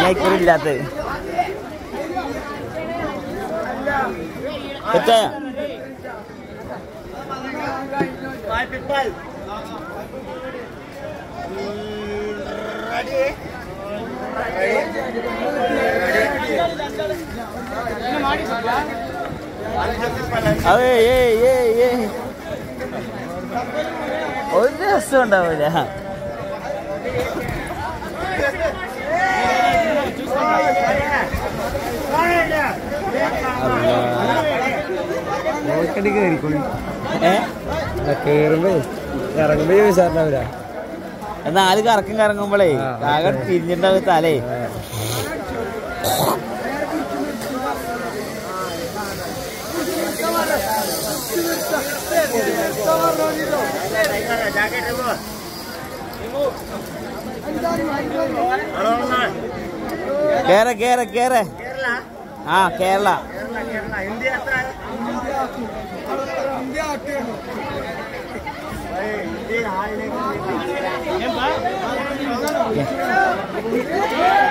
ഇല്ലാത്ത അതെ ഒരു രസം ഉണ്ടാവില്ല. കേറുമ്പോ ഇറങ്ങുമ്പോ ചോദിച്ചാറില്ല. നാല് കറങ്ങുമ്പോഴേ ആകെ തിരിഞ്ഞിട്ടുണ്ടാവും തലേ. കേര കേര കേര ആ കേരള India